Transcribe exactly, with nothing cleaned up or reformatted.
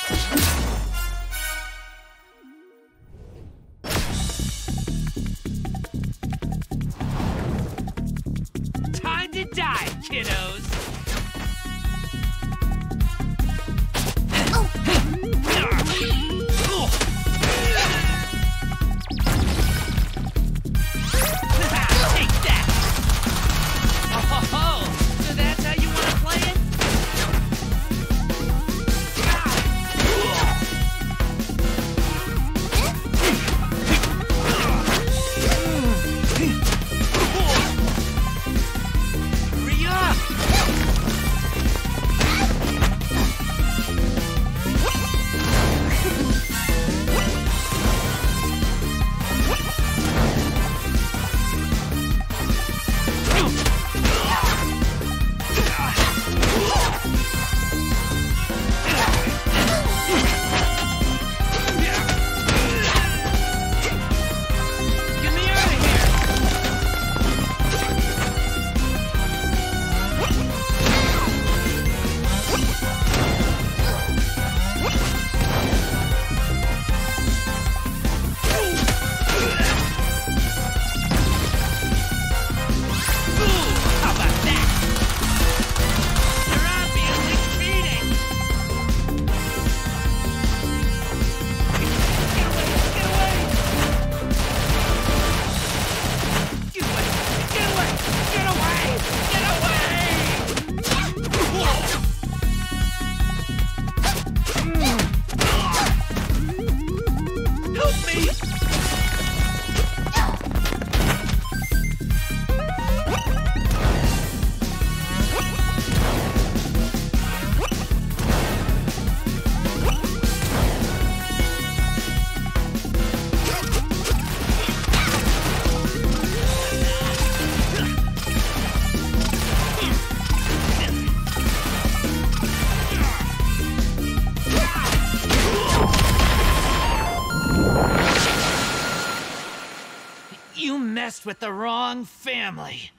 Time to die, kiddos! Take that! Oh, so that's how you want to play it? Hurry up! Get me out of here! Ooh, how about that? You're obviously cheating! Get away! Get away! Get away! Get away! Get away! Help me! You messed with the wrong family.